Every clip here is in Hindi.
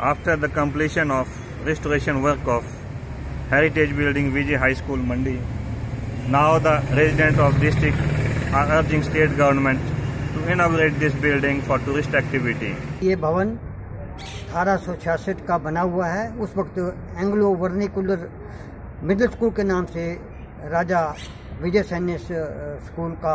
After the completion of restoration work of heritage building Vijay High School Mandi, now the residents of district are urging state government to inaugurate this building for tourist activity. ये भवन 1866 का बना हुआ है। उस वक्त एंग्लो वर्निकुलर मिडिल स्कूल के नाम से राजा विजय सैन्य स्कूल का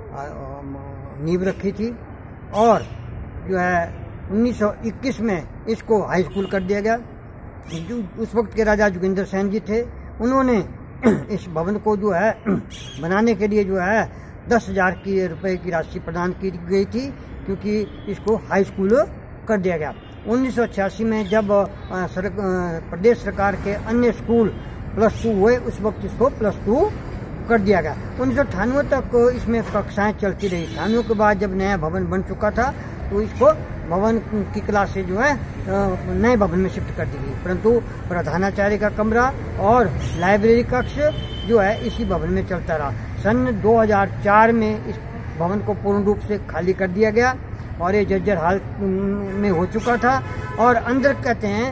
नींव रखी थी और जो है 1921 में इसको हाई स्कूल कर दिया गया। जो उस वक्त के राजा जोगिंदर सेन जी थे, उन्होंने इस भवन को जो है बनाने के लिए जो है 10,000 रुपए की राशि प्रदान की गई थी, क्योंकि इसको हाई स्कूल कर दिया गया। 1986 में जब प्रदेश सरकार के अन्य स्कूल +2 हुए, उस वक्त इसको +2 कर दिया गया। 1998 तक इसमें कक्षाएं चलती रही। 98 के बाद जब नया भवन बन चुका था तो इसको भवन की क्लास से जो है नए भवन में शिफ्ट कर दी गई, परंतु प्रधानाचार्य का कमरा और लाइब्रेरी कक्ष जो है इसी भवन में चलता रहा। सन 2004 में इस भवन को पूर्ण रूप से खाली कर दिया गया और ये जर्जर हालत में हो चुका था और अंदर कहते हैं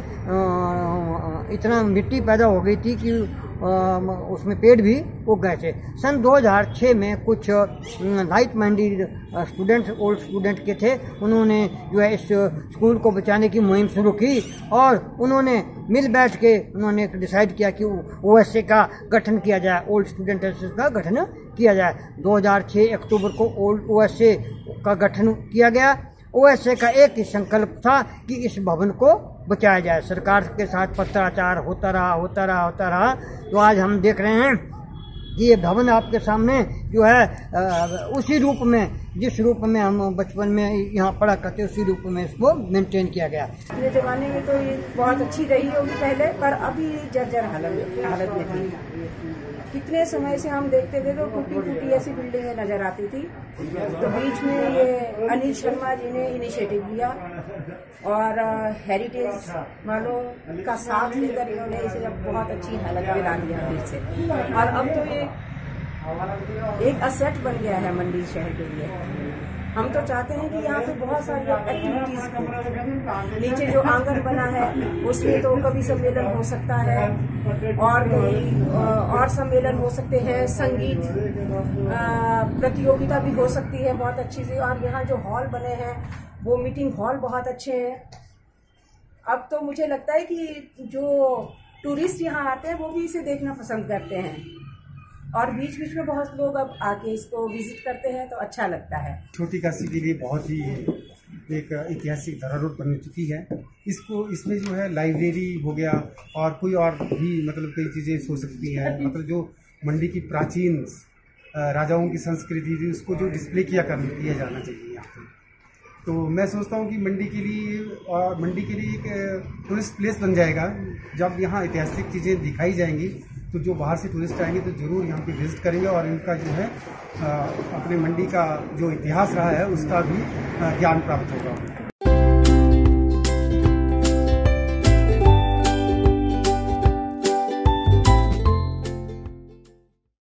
इतना मिट्टी पैदा हो गई थी कि उसमें पेड़ भी उग गए थे। सन 2006 में कुछ light minded students, old student के थे, उन्होंने जो है इस स्कूल को बचाने की मुहिम शुरू की और उन्होंने मिल बैठ के उन्होंने डिसाइड किया कि ओएसए का गठन किया जाए, ओल्ड स्टूडेंट एसोसिएशन का गठन किया जाए। 2006 अक्टूबर को ओएसए का गठन किया गया। ओएसए का एक ही संकल्प था कि इस भवन को बचाया जाए। सरकार के साथ पत्राचार होता रहा। तो आज हम देख रहे हैं कि ये भवन आपके सामने जो है उसी रूप में, जिस रूप में हम बचपन में यहाँ पढ़ा करते उसी रूप में इसको मेंटेन किया गया। ये जमाने में तो ये बहुत अच्छी रही होगी पहले, पर अभी जर्जर हालत में थी। कितने समय से हम देखते थे तो टूटी ऐसी बिल्डिंगें नजर आती थी। तो बीच में ये अनिल शर्मा जी ने इनिशिएटिव लिया और हेरिटेज वालों का साथ लेकर इन्होंने इसे बहुत अच्छी हालत में ला दिया फिर से, और अब तो ये एक असेट बन गया है मंडी शहर के लिए। हम तो चाहते हैं कि यहाँ पे बहुत सारी एक्टिविटीज, नीचे जो आंगन बना है उसमें तो कभी सम्मेलन हो सकता है और कोई और सम्मेलन हो सकते हैं, संगीत प्रतियोगिता भी हो सकती है बहुत अच्छी सी। और यहाँ जो हॉल बने हैं वो मीटिंग हॉल बहुत अच्छे हैं। अब तो मुझे लगता है कि जो टूरिस्ट यहाँ आते हैं वो भी इसे देखना पसंद करते हैं और बीच बीच में बहुत लोग अब आके इसको विजिट करते हैं, तो अच्छा लगता है। छोटी काशी के लिए बहुत ही एक ऐतिहासिक धरोहर बन चुकी है। इसमें जो है लाइब्रेरी हो गया और कोई और भी मतलब कई चीज़ें हो सकती हैं। मतलब जो मंडी की प्राचीन राजाओं की संस्कृति थी उसको जो डिस्प्ले किया जाना चाहिए यहाँ पे। तो मैं सोचता हूँ कि मंडी के लिए एक टूरिस्ट प्लेस बन जाएगा। जब यहाँ ऐतिहासिक चीज़ें दिखाई जाएंगी तो जो बाहर से टूरिस्ट आएंगे तो ज़रूर यहाँ पे विजिट करेंगे और इनका जो है अपने मंडी का जो इतिहास रहा है उसका भी ज्ञान प्राप्त होगा।